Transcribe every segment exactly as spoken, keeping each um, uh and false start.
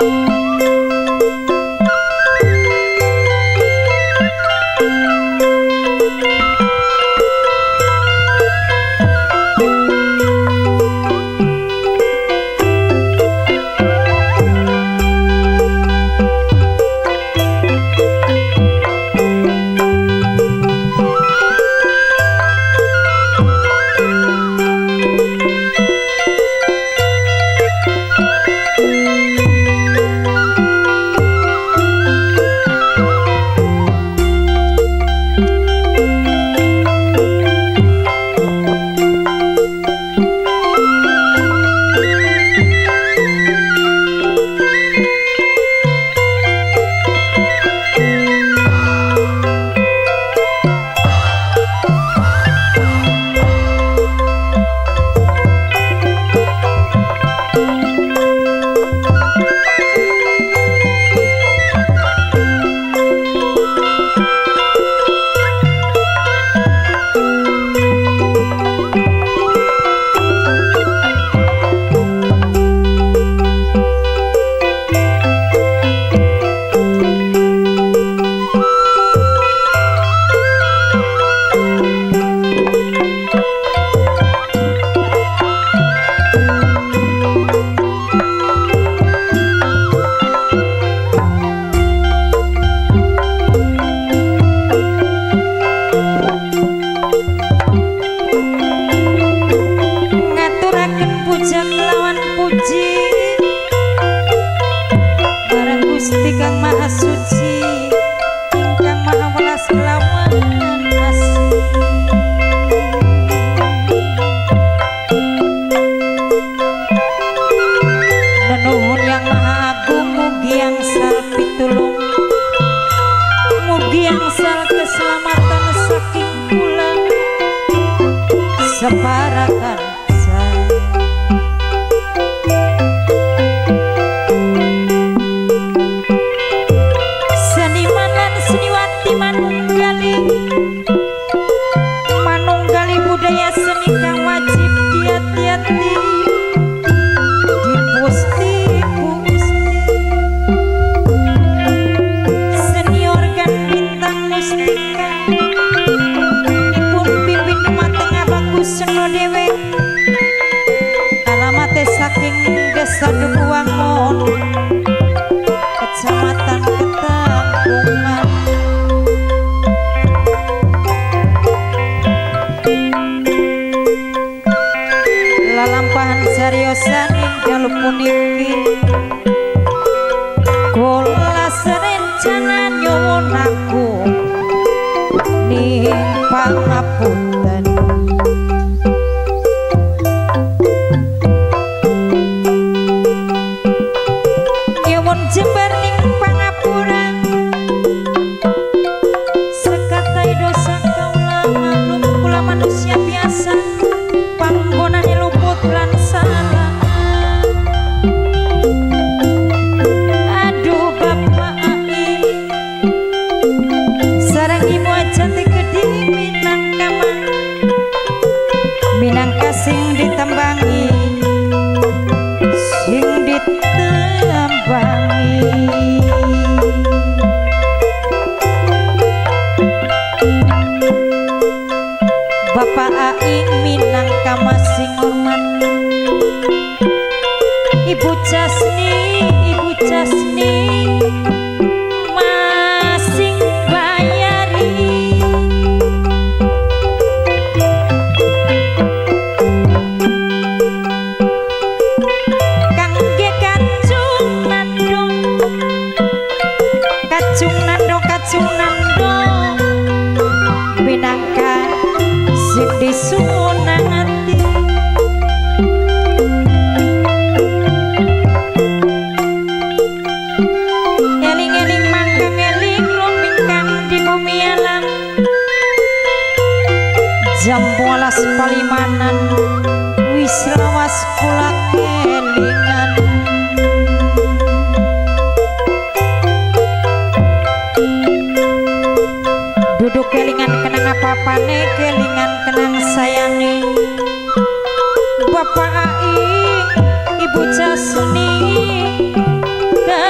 separakan saya. Seniman lan seniwati manunggali manunggali budaya seni kang wajib diati-ati dipusti pusti senior kan bintang mustika dipun pimpin mateng bagus seno dewe alamate saking desa Dukuwangon kecamatan Ketanggungan. Lalampahan sariosan dalu puniki kula serencana nyuwun aku ning pangapunten. Nyuwun jembar ning pangapura sekatai dosa kaula maklum kula manusia biasa panggonane luput lan salah. Aduh Bapak Ai sareng Ibu Ajati Gedi minangka minangka sing ditembangi sing ditembangi Bapak Ai minangka masing hormat Ibu Jasni Ibu Jasni masing bayari kangge kacung nando kacung nando kacung nando minangka sing disunati eling-eling mangkang eling rumingkang di bumi alam jam bolas palimanan wis lawas kula kelingan. Duduk kelingan kenang apa-apane kelingan kenang sayangi Bapak Ai Ibu Jasni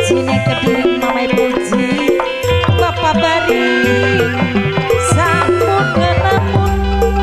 sine Kediri Mamai Puji Bapak Bari sampun ngelamun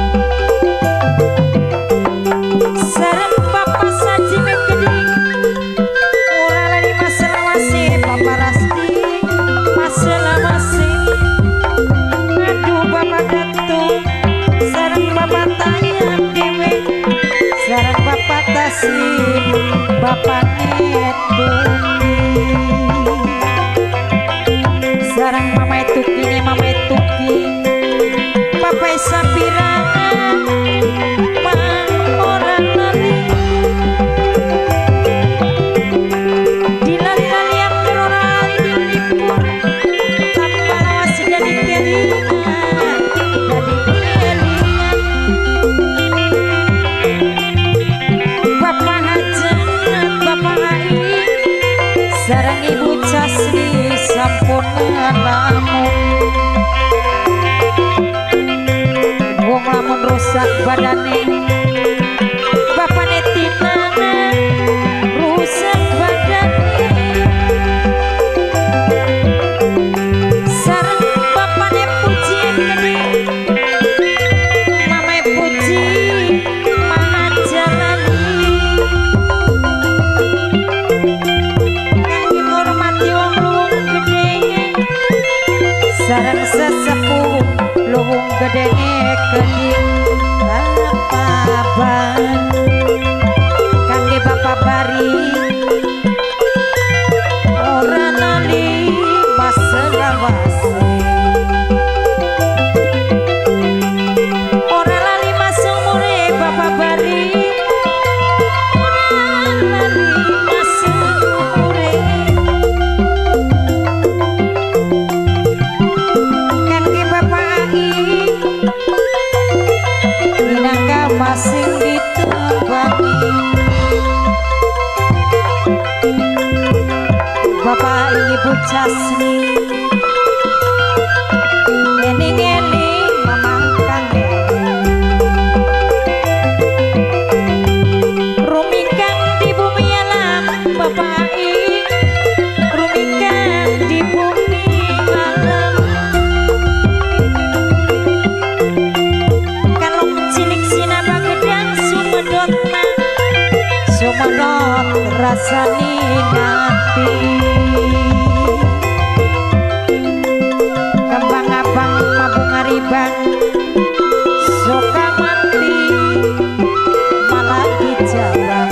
sareng Bapak Saji me Kediri ora lali masalah wasih Bapak Rasti masalah wasih aduh Bapak Datuk sareng Bapak Tayang Dewe sareng Bapak Taslim Bapak Netuki sareng Mamai Tuki nih Mamai Tuki Bapak Sapira mang orang lali dilali-lali yang terorali dilipur tanpa lawas jadi kelingan jadi kelingan Bapak Hajan Bapak Ai sareng Ibu Casri sampun ngalamun wong lamun rusak badane Bapak Netinana rusak badane sareng Bapak Nepuji Gede Mamai Puji Mahajalani kang ngormati wong luwung gede sareng sesepuh luwung gede Kediri Bapak kangge Bapak Bari ora nali masalah wasih ora lali masumure Bapak Bari ora lali masumure kangge Bapak Ai minangka masing ditembangi Bapak Ibu Casni ening-ening mamangkan rumingkang di bumi alam Bapak I rumingkang di bumi alam kalung cilik sinaba gedang sumedotna sumedot rasani ngati kembang abang mabung aribang suka mati malah dijawab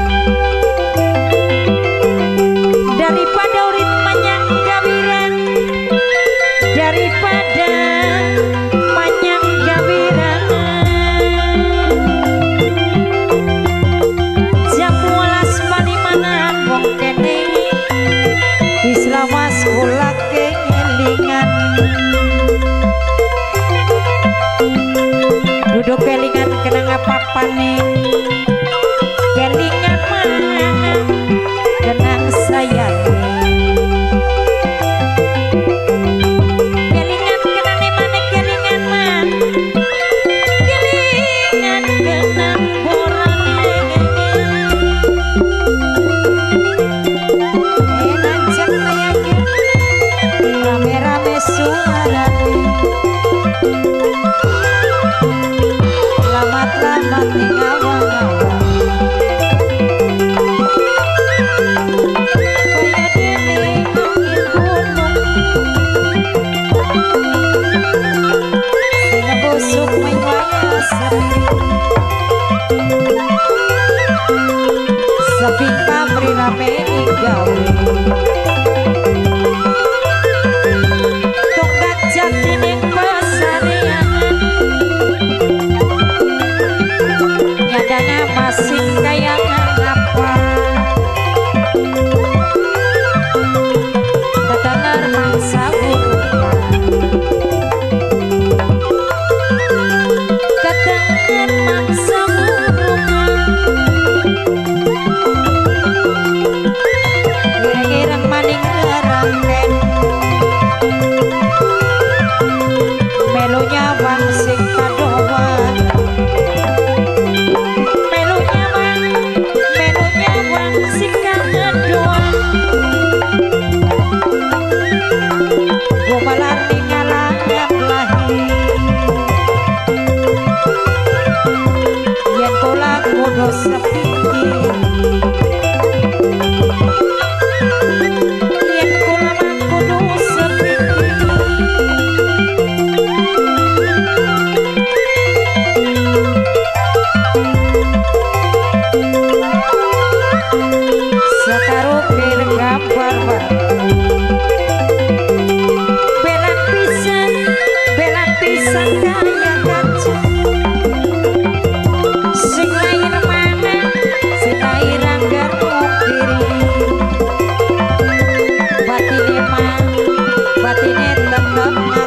daripada urit manyang gawiran daripada manyang gawiran jam welas palimanan wong kene wis lawas kula kelingan duduk kelingan kenang apa-apane kelingan mah kenang sayange kelingan kenane mana kelingan mah kelingan kenang borane eh nancak sayangnya rame-rame suarane lamat-lamat ning awang-awang kaya dene angin gunung sing busuk main waya sepi sepi pamri rame gawe tonggak jati ning atine tetep